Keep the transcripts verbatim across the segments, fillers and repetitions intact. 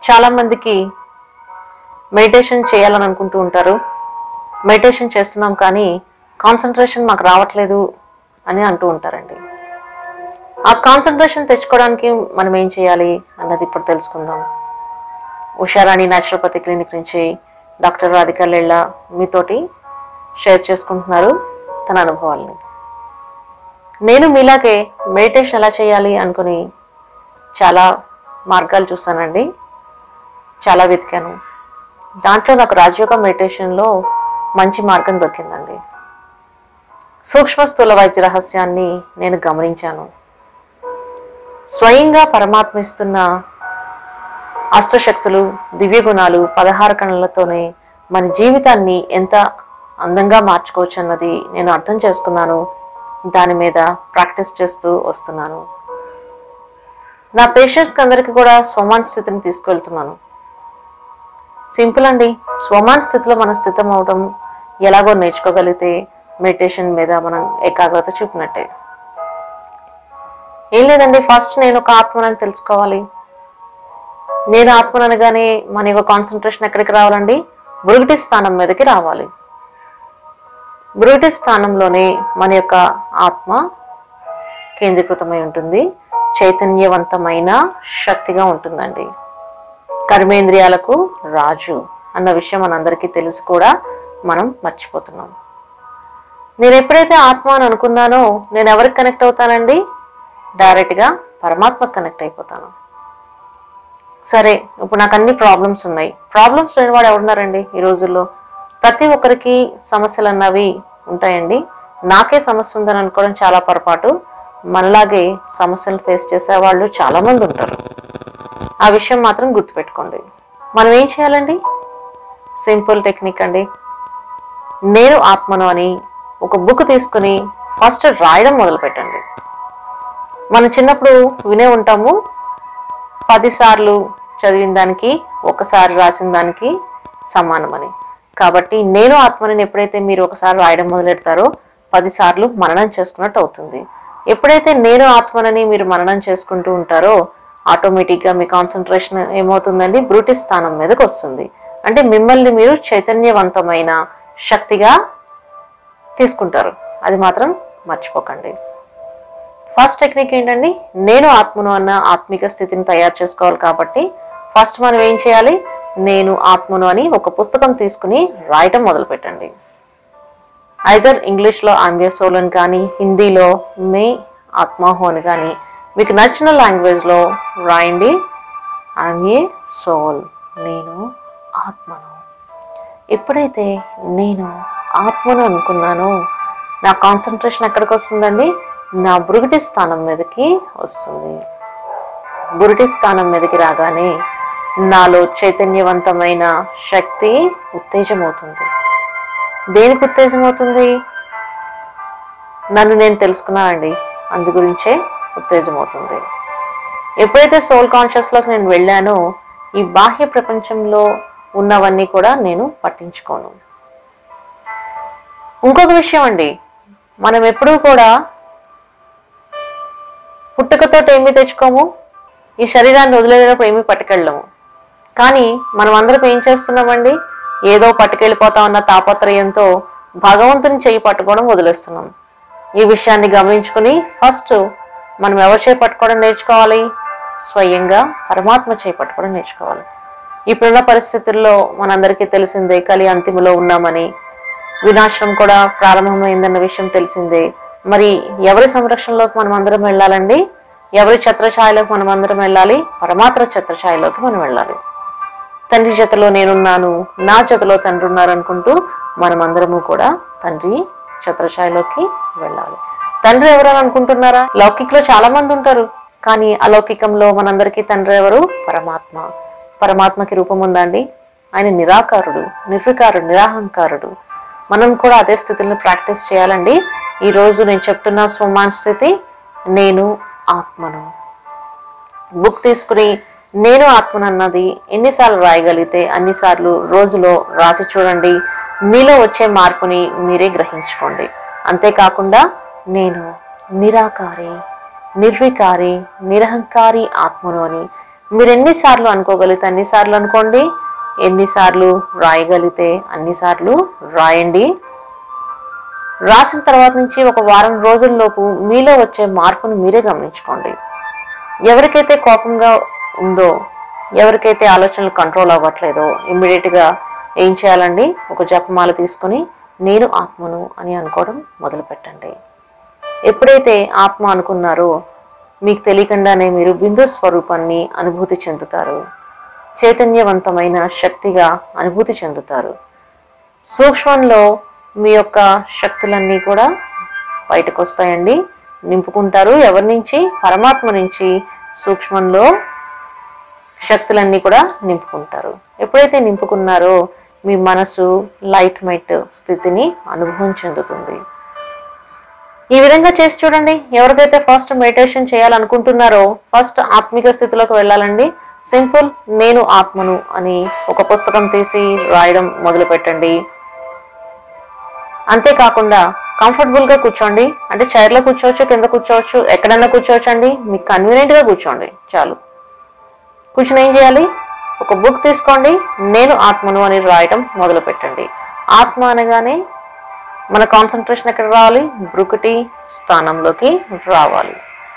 చాలా మందికి మెడిటేషన్ చేయాలని అనుకుంటూ ఉంటారు. మెడిటేషన్ చేస్తున్నాం కానీ కాన్సంట్రేషన్ మాకు రావట్లేదు అని అంటూ ఉంటారండి. ఆ కాన్సంట్రేషన్ తెచ్చుకోవడానికి మనం ఏం చేయాలి అన్నది ఇప్పుడు తెలుసుకుందాం. ఉషారాణి న్యాచురోపతి క్లినిక్ నుంచి డాక్టర్ రాధికా లెళ్ళ మీతోటి షేర్ చేసుకుంటున్నారు తన అనుభవాలని. నేను మీలాగే మెడిటేషన్ ఎలా చేయాలి అనుకుని చాలా మార్గాలు చూసానండి, చాలా వెతికాను. దాంట్లో నాకు రాజయోగ మెడిటేషన్లో మంచి మార్గం దొరికిందండి. సూక్ష్మ స్థూల వైద్య రహస్యాన్ని నేను గమనించాను. స్వయంగా పరమాత్మ ఇస్తున్న అష్టశక్తులు, దివ్య గుణాలు, పదహారు కణలతోనే మన జీవితాన్ని ఎంత అందంగా మార్చుకోవచ్చు అన్నది నేను అర్థం చేసుకున్నాను. దాని మీద ప్రాక్టీస్ చేస్తూ వస్తున్నాను. నా పేషెంట్స్కి అందరికీ కూడా స్వమాన స్థితిని తీసుకువెళ్తున్నాను. సింపుల్ అండి. స్వమాన స్థితిలో మనం స్థితం అవడం ఎలాగో నేర్చుకోగలిగితే మెడిటేషన్ మీద మనం ఏకాగ్రత చూపినట్టే. ఏం లేదండి, ఫస్ట్ నేను ఒక ఆత్మనని తెలుసుకోవాలి. నేను ఆత్మననగానే మన యొక్క కాన్సన్ట్రేషన్ ఎక్కడికి రావాలండి? బృహటి స్థానం మీదకి రావాలి. బృహటి స్థానంలోనే మన యొక్క ఆత్మ కేంద్రీకృతమై ఉంటుంది. చైతన్యవంతమైన శక్తిగా ఉంటుందండి. కర్మేంద్రియాలకు రాజు అన్న విషయం మనందరికీ తెలిసి కూడా మనం మర్చిపోతున్నాం. నేను ఎప్పుడైతే ఆత్మ అని అనుకున్నానో నేను ఎవరికి కనెక్ట్ అవుతానండి? డైరెక్ట్గా పరమాత్మకు కనెక్ట్ అయిపోతాను. సరే, ఇప్పుడు నాకు అన్ని ప్రాబ్లమ్స్ ఉన్నాయి. ప్రాబ్లమ్స్ లేని వాడు ఎవరున్నారండి ఈ రోజుల్లో? ప్రతి ఒక్కరికి సమస్యలు అన్నవి ఉంటాయండి. నాకే సమస్య ఉందని అనుకోవడం చాలా పొరపాటు. మనలాగే సమస్యలు ఫేస్ చేసే వాళ్ళు చాలామంది ఉంటారు. ఆ విషయం మాత్రం గుర్తుపెట్టుకోండి. మనం ఏం చేయాలండి? సింపుల్ టెక్నిక్ అండి. నేను ఆత్మను అని ఒక బుక్ తీసుకుని ఫస్ట్ రాయడం మొదలు పెట్టండి. మనం చిన్నప్పుడు వినే ఉంటాము, పదిసార్లు చదివిన దానికి ఒకసారి రాసిన దానికి సమానమని. కాబట్టి నేను ఆత్మని ఎప్పుడైతే మీరు ఒకసారి రాయడం మొదలెడతారో పదిసార్లు మననం చేసుకున్నట్టు అవుతుంది. ఎప్పుడైతే నేను ఆత్మనని మీరు మననం చేసుకుంటూ ఉంటారో ఆటోమేటిక్గా మీ కాన్సన్ట్రేషన్ ఏమవుతుందండి? బృహటి స్థానం మీదకి వస్తుంది. అంటే మిమ్మల్ని మీరు చైతన్యవంతమైన శక్తిగా తీసుకుంటారు. అది మాత్రం మర్చిపోకండి. ఫస్ట్ టెక్నిక్ ఏంటండి? నేను ఆత్మను అన్న ఆత్మిక స్థితిని తయారు చేసుకోవాలి. కాబట్టి ఫస్ట్ మనం ఏం చేయాలి? నేను ఆత్మను అని ఒక పుస్తకం తీసుకుని రాయటం మొదలు పెట్టండి. ఐదర్ ఇంగ్లీష్లో ఐమ్ ఏ సోల్ అని కానీ, హిందీలో మే ఆత్మాహో అని కానీ, మీకు నచ్చిన లాంగ్వేజ్లో రాయండి. ఐమ్ ఏ సోల్, నేను ఆత్మను. ఎప్పుడైతే నేను ఆత్మను అనుకున్నానో నా కాన్సన్ట్రేషన్ ఎక్కడికి వస్తుందండి? నా బృహటి స్థానం మీదకి వస్తుంది. బృహటి స్థానం మీదకి రాగానే నాలో చైతన్యవంతమైన శక్తి ఉత్తేజమవుతుంది. దేనికి ఉత్తేజమవుతుంది? నన్ను నేను తెలుసుకున్నానండి, అందు గురించే ఉత్తేజమవుతుంది. ఎప్పుడైతే సోల్ కాన్షియస్లోకి నేను వెళ్ళానో ఈ బాహ్య ప్రపంచంలో ఉన్నవన్నీ కూడా నేను పట్టించుకోను. ఇంకొక విషయం అండి, మనం ఎప్పుడూ కూడా పుట్టుకతో ఏమీ తెచ్చుకోము, ఈ శరీరాన్ని వదిలేటప్పుడు ఏమీ పట్టుకెళ్ళము. కానీ మనం అందరం ఏం చేస్తున్నామండి? ఏదో పట్టుకెళ్ళిపోతామన్న తాపత్రయంతో భగవంతుని చెయ్యి పట్టుకోవడం వదిలేస్తున్నాం. ఈ విషయాన్ని గమనించుకుని ఫస్ట్ మనం ఎవరి చేయి పట్టుకోవడం నేర్చుకోవాలి? స్వయంగా పరమాత్మ చేయి పట్టుకోవడం నేర్చుకోవాలి. ఇప్పుడున్న పరిస్థితుల్లో మనందరికీ తెలిసిందే, కలి అంతిమలో ఉన్నామని, వినాశనం కూడా ప్రారంభమైందన్న విషయం తెలిసిందే. మరి ఎవరి సంరక్షణలోకి మనం అందరం వెళ్ళాలండి? ఎవరి ఛత్రఛాయలోకి మనం అందరం వెళ్ళాలి? పరమాత్మ ఛత్రఛాయలోకి మనం వెళ్ళాలి. తండ్రి జతలో నేనున్నాను, నా జతలో తండ్రి ఉన్నారు అనుకుంటూ మనమందరము కూడా తండ్రి ఛత్రఛాయలోకి వెళ్ళాలి. తండ్రి ఎవరని అనుకుంటున్నారా? లౌకికలో చాలా మంది ఉంటారు, కానీ అలౌకికంలో మనందరికీ తండ్రి ఎవరు? పరమాత్మ. పరమాత్మకి రూపం ఉందండి. ఆయన నిరాకారుడు, నిర్వికారుడు, నిరాహంకారుడు. మనం కూడా అదే స్థితిని ప్రాక్టీస్ చేయాలండి. ఈరోజు నేను చెప్తున్న స్వమాన స్థితి, నేను ఆత్మను. బుక్ తీసుకుని నేను ఆత్మను అన్నది ఎన్నిసార్లు రాయగలిగితే అన్నిసార్లు రోజులో రాసి చూడండి. మీలో వచ్చే మార్పుని మీరే గ్రహించుకోండి. అంతేకాకుండా నేను నిరాకారి, నిర్వికారి, నిరహంకారి ఆత్మను అని మీరు ఎన్నిసార్లు అనుకోగలిగితే అన్నిసార్లు అనుకోండి, ఎన్నిసార్లు రాయగలిగితే అన్నిసార్లు రాయండి. రాసిన తర్వాత నుంచి ఒక వారం రోజుల్లోపు మీలో వచ్చే మార్పును మీరే గమనించుకోండి. ఎవరికైతే కోపంగా ఉందో, ఎవరికైతే ఆలోచనలు కంట్రోల్ అవ్వట్లేదో ఇమ్మీడియట్గా ఏం చేయాలండి? ఒక జపమాల తీసుకుని నేను ఆత్మను అని అనుకోవడం మొదలు పెట్టండి. ఎప్పుడైతే ఆత్మ అనుకున్నారో మీకు తెలియకుండానే మీరు బిందు స్వరూపాన్ని అనుభూతి చెందుతారు. చైతన్యవంతమైన శక్తిగా అనుభూతి చెందుతారు. సూక్ష్మంలో మీ యొక్క శక్తులన్నీ కూడా బయటకు వస్తాయండి, నింపుకుంటారు. ఎవరి నుంచి? పరమాత్మ నుంచి సూక్ష్మంలో శక్తులన్నీ కూడా నింపుకుంటారు. ఎప్పుడైతే నింపుకున్నారో మీ మనసు లైట్ మైట్ స్థితిని అనుభవం చెందుతుంది. ఈ విధంగా చేసి చూడండి. ఎవరికైతే ఫస్ట్ మెడిటేషన్ చేయాలనుకుంటున్నారో ఫస్ట్ ఆత్మిక స్థితిలోకి వెళ్ళాలండి. సింపుల్ నేను ఆత్మను అని ఒక పుస్తకం తీసి రాయడం మొదలు పెట్టండి. అంతేకాకుండా కంఫర్టబుల్గా కూర్చోండి. అంటే చైర్లో కూర్చోవచ్చు, కింద కూర్చోవచ్చు, ఎక్కడన్నా కూర్చోవచ్చు అండి. మీకు కన్వీనియంట్గా కూర్చోండి చాలు. కూర్చొని ఏం చేయాలి? ఒక బుక్ తీసుకోండి, నేను ఆత్మను అని రాయడం మొదలు పెట్టండి. ఆత్మ అనగానే మన కాన్సన్ట్రేషన్ ఎక్కడ రావాలి? భ్రుకుటి స్థానంలోకి రావాలి.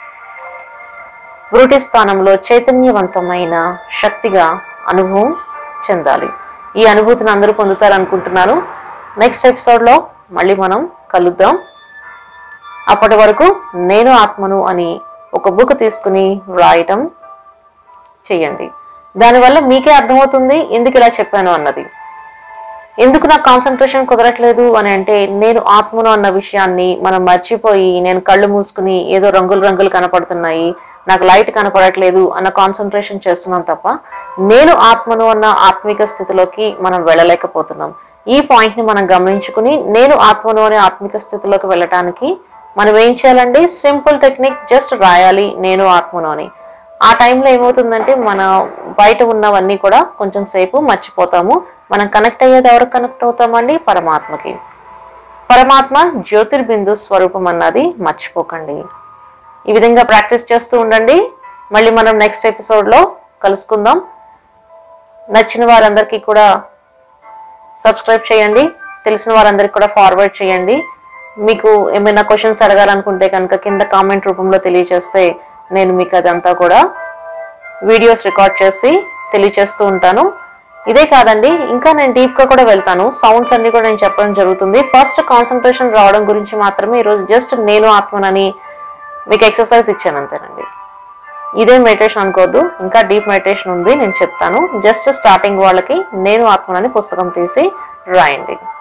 భ్రుకుటి స్థానంలో చైతన్యవంతమైన శక్తిగా అనుభవం చెందాలి. ఈ అనుభూతిని అందరూ పొందుతారనుకుంటున్నాను. నెక్స్ట్ ఎపిసోడ్లో మళ్ళీ మనం కలుద్దాం. అప్పటి వరకు నేను ఆత్మను అని ఒక బుక్ తీసుకుని రాయటం చేయండి. దానివల్ల మీకే అర్థమవుతుంది ఎందుకు ఇలా చెప్పాను అన్నది. ఎందుకు నాకు కాన్సన్ట్రేషన్ కుదరట్లేదు అని అంటే నేను ఆత్మను అన్న విషయాన్ని మనం మర్చిపోయి నేను కళ్ళు మూసుకుని ఏదో రంగులు రంగులు కనపడుతున్నాయి, నాకు లైట్ కనపడట్లేదు అన్న కాన్సన్ట్రేషన్ చేస్తున్నాం తప్ప నేను ఆత్మను అన్న ఆత్మిక స్థితిలోకి మనం వెళ్ళలేకపోతున్నాం. ఈ పాయింట్ని మనం గమనించుకుని నేను ఆత్మను అనే ఆత్మిక స్థితిలోకి వెళ్ళటానికి మనం ఏం చేయాలండి? సింపుల్ టెక్నిక్, జస్ట్ రాయాలి నేను ఆత్మను అని. ఆ టైంలో ఏమవుతుందంటే మన బయట ఉన్నవన్నీ కూడా కొంచెం సేపు మర్చిపోతాము. మనం కనెక్ట్ అయ్యేది ఎవరికి కనెక్ట్ అవుతామండి? పరమాత్మకి. పరమాత్మ జ్యోతిర్బిందు స్వరూపం అన్నది మర్చిపోకండి. ఈ విధంగా ప్రాక్టీస్ చేస్తూ ఉండండి. మళ్ళీ మనం నెక్స్ట్ ఎపిసోడ్లో కలుసుకుందాం. నచ్చిన వారందరికీ కూడా సబ్స్క్రైబ్ చేయండి, తెలిసిన వారందరికీ కూడా ఫార్వర్డ్ చేయండి. మీకు ఏమైనా క్వశ్చన్స్ అడగాలనుకుంటే కనుక కింద కామెంట్ రూపంలో తెలియజేస్తే నేను మీకు అదంతా కూడా వీడియోస్ రికార్డ్ చేసి తెలియజేస్తూ ఉంటాను. ఇదే కాదండి, ఇంకా నేను డీప్గా కూడా వెళ్తాను. సౌండ్స్ అన్ని కూడా నేను చెప్పడం జరుగుతుంది. ఫస్ట్ కాన్సన్ట్రేషన్ రావడం గురించి మాత్రమే ఈరోజు జస్ట్ నేను ఆత్మనని మీకు ఎక్సర్సైజ్ ఇచ్చాను అంతేనండి. ఇదే మెడిటేషన్ అనుకోవద్దు, ఇంకా డీప్ మెడిటేషన్ ఉంది, నేను చెప్తాను. జస్ట్ స్టార్టింగ్ వాళ్ళకి నేను ఆత్మనని పుస్తకం తీసి రాయండి.